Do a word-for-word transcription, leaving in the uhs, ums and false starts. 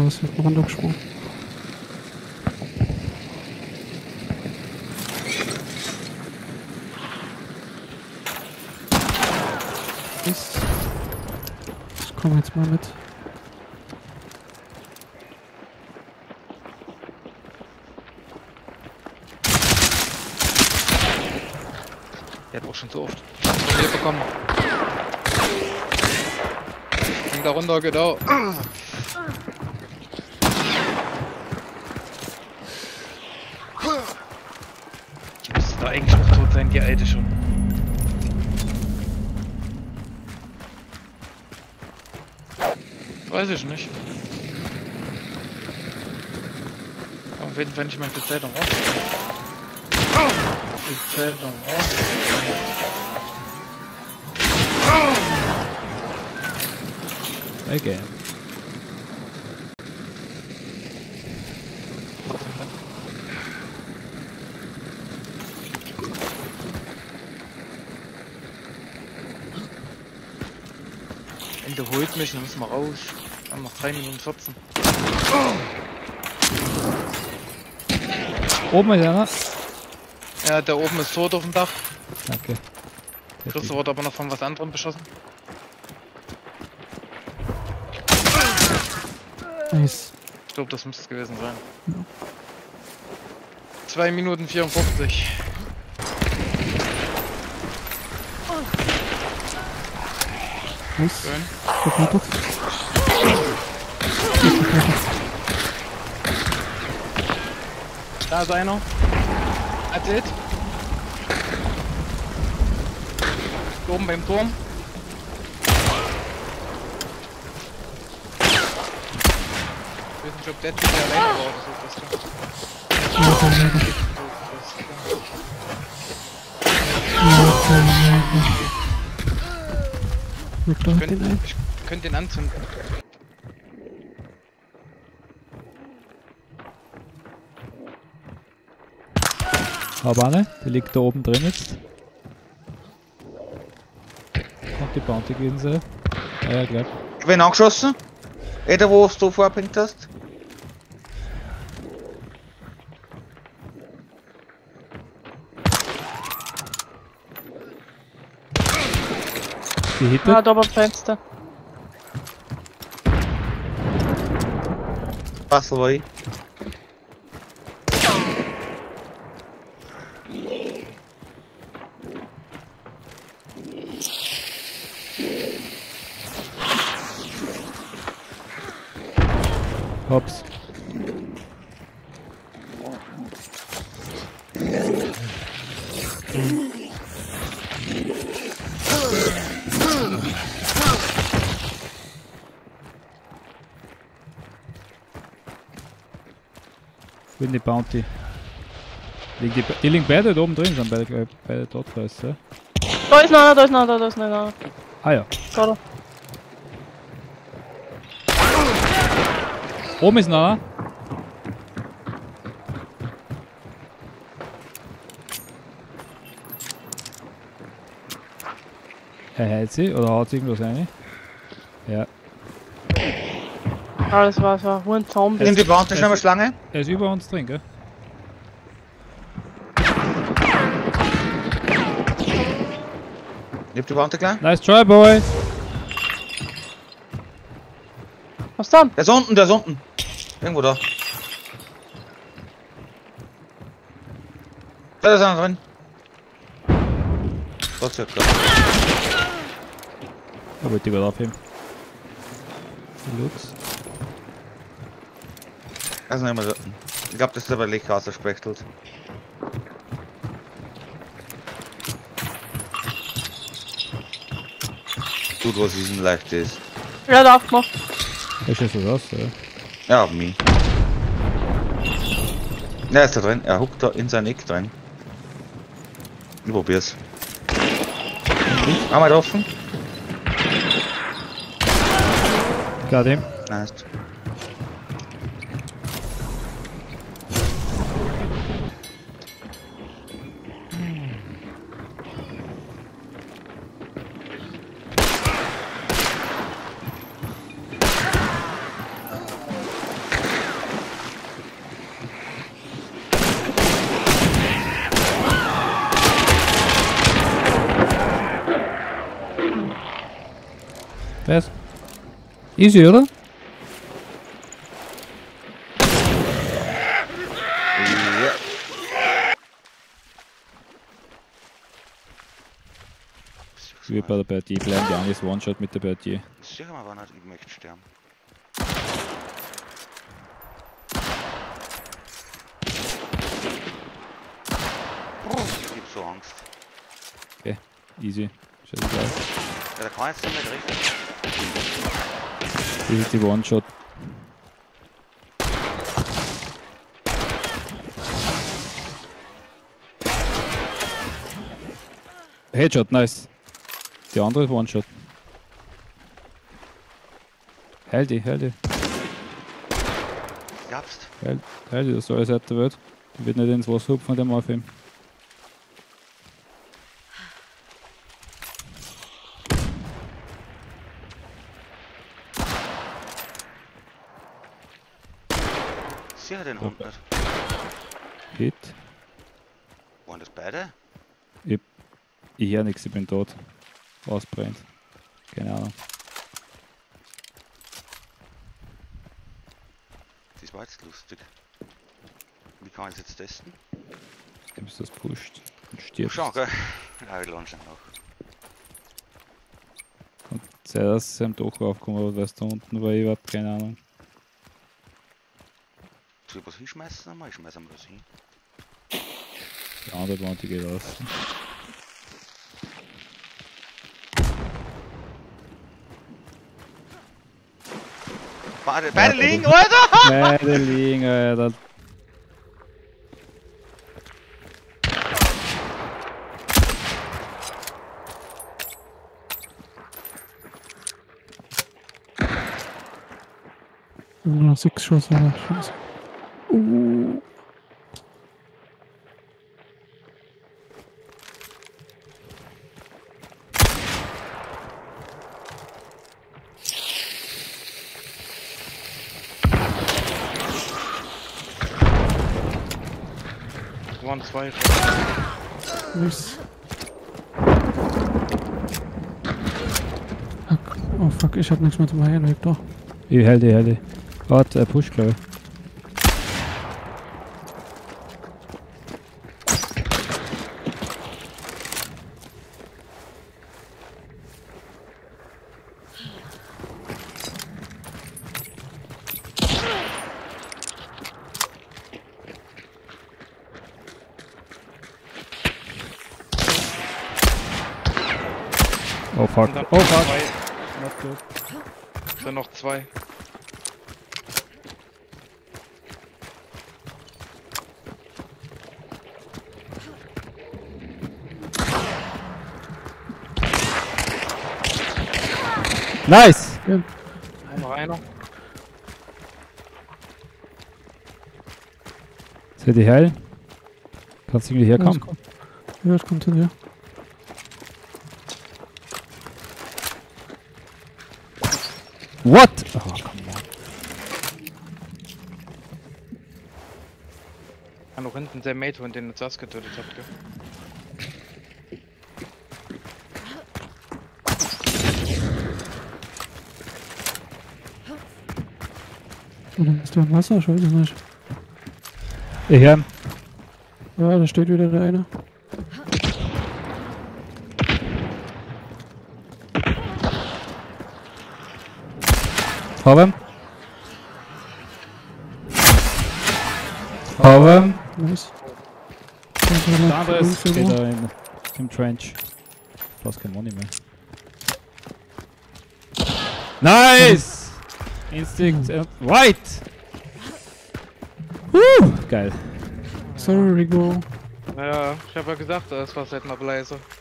Ja, ist hinten runtergesprungen. Ich, ich komme jetzt mal mit. Der hat auch schon so oft von mir bekommen. Ging da runter, genau. Die müsste da eigentlich noch tot sein, die alte schon. Weiß ich nicht. Auf jeden Fall nicht mal die Zeitung raus. Die Zeitung raus. Okay. Ende holt mich, dann müssen wir raus. Wir haben noch drei Minuten vierzehn. Oben ist einer. Ja, da oben ist tot auf dem Dach. Danke. Christoph wurde aber noch von was anderem beschossen. Nice. Ich glaube, das müsste es gewesen sein. Ja. zwei Minuten vierundfünfzig. Nice. Schön. Gut, gut, gut. Da ist einer. Erzählt. Oben beim Turm. Ich weiß nicht, ob der Typ hier alleine war oder so. Das Ja, dann leider. Ja, dann leider. Gut, da ich, hat den könnte, einen. ich könnte den anzünden. Aber eine, die liegt da oben drin jetzt. Und die Bounty gehen sie. Ah ja, gleich. Wen angeschossen? Jeder, wo du vorpinkt hast? Die hittet. Ah, da oben am Fenster. Was war ich? Hops. Bin die Bounty. Liegen die, die liegen beide da oben drin, sind beide, beide dort, weißt du? Da ist noch einer, da ist noch einer, da ist noch einer. Ah ja. Da. Oben ist noch einer. Er hält sie oder haut sie irgendwas rein? Ja. Ah, das war so ein Zombie. Nimm die Bounty schnell mal Schlange. Er ist über uns drin, gell? Nimm die Bounty klar. Nice try, boy! Was dann? Der ist unten, der ist unten. Irgendwo da. Da ist einer drin. Gott sei Dank. Da wollte ich gerade aufheben. Lux. Also nicht mehr da. Ich glaube, das ist aber Licht rausgespechtelt. Gut, was ist denn leicht ist. Er hat aufgemacht. Da schaut so aus, oder? Ja, auf mich. Er ist da drin. Er huckt da in sein Eck drin. Ich probier's. Einmal offen. Got him. Nice. Was? Easy, oder? Ja. Wie bei der Partie. Bleiben die Angst One-Shot mit der Partie. Sicher mal, wann ich möchte sterben. Ich hab so Angst. Okay, easy. Scheißegal. Ja, der kann jetzt nicht richtig. Das ist die One-Shot. Headshot, nice. Die andere ist One-Shot. Heil die, heil die. Gabst. Heil, heil die, das ist alles aus der Welt. Ich will nicht ins Wasser hupfen, der auf ihm. Sicher den Hund nicht. Hit. Waren das beide? Ich höre nichts, ich bin tot. Ausbrennt. Keine Ahnung. Das war jetzt lustig. Wie kann ich das jetzt testen? Du bist das pusht. Und stirbst. Schau, gell? Ja, ich lande schon noch. Und sei dass sie am Dach raufkommen, aber weißt du, da unten war ich überhaupt keine Ahnung. Soll ich was hinschmeißen? Einmal? Ich schmeiß einmal was hin. Die andere Wand, die geht aus. Beide, beide liegen, Alter! Beide liegen, Alter. Nur noch sechs Schuss, aber scheiße. Uh. Waren zwei. Nice. Fuck. Oh fuck, ich hab nichts mehr zum Heilen, Victor. Ich heil die, heil die. Warte, er pusht, glaube ich. Oh fuck. Und dann Oh fuck. zwei. Not good. Dann noch zwei. Nice! Noch einer. Seid ihr heil? Kannst du irgendwie herkommen? Ja, es kommt hin, ja. What? Oh, come on. Ah, noch hinten der Mate, von den Zas getötet habt, gell? Und dann ist der im Wasser, ich weiß es nicht. Ich hör. Ja, da steht wieder der eine. Hab ihn. Hab ihn. Nice. Der andere ist steht da in, im Trench. Fast kein Money mehr. Nice! Instinct and right! Woo! Geil. Sorry, Rigo. Ja, ich hab ja gesagt, das war halt mal Blazer.